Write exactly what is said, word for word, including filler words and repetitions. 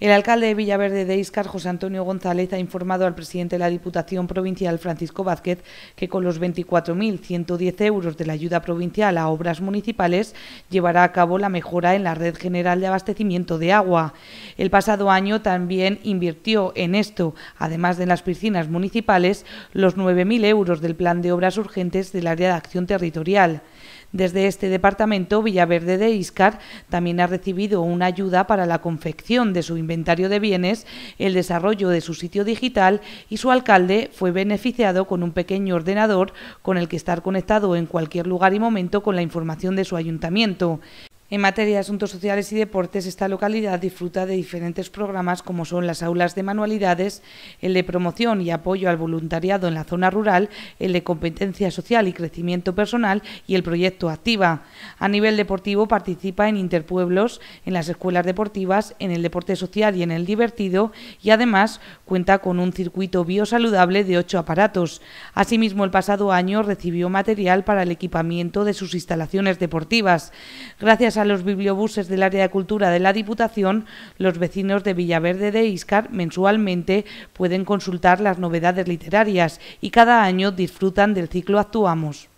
El alcalde de Villaverde de Íscar, José Antonio González, ha informado al presidente de la Diputación Provincial, Francisco Vázquez, que con los veinticuatro mil ciento diez euros de la ayuda provincial a obras municipales llevará a cabo la mejora en la red general de abastecimiento de agua. El pasado año también invirtió en esto, además de las piscinas municipales, los nueve mil euros del plan de obras urgentes del área de acción territorial. Desde este departamento, Villaverde de Íscar también ha recibido una ayuda para la confección de su inventario de bienes, el desarrollo de su sitio digital, y su alcalde fue beneficiado con un pequeño ordenador con el que estar conectado en cualquier lugar y momento con la información de su ayuntamiento. En materia de asuntos sociales y deportes, esta localidad disfruta de diferentes programas como son las aulas de manualidades, el de promoción y apoyo al voluntariado en la zona rural, el de competencia social y crecimiento personal y el proyecto Activa. A nivel deportivo participa en interpueblos, en las escuelas deportivas, en el deporte social y en el divertido, y además cuenta con un circuito biosaludable de ocho aparatos. Asimismo, el pasado año recibió material para el equipamiento de sus instalaciones deportivas. Gracias a los bibliobuses del área de cultura de la Diputación, los vecinos de Villaverde de Íscar mensualmente pueden consultar las novedades literarias y cada año disfrutan del ciclo Actuamos.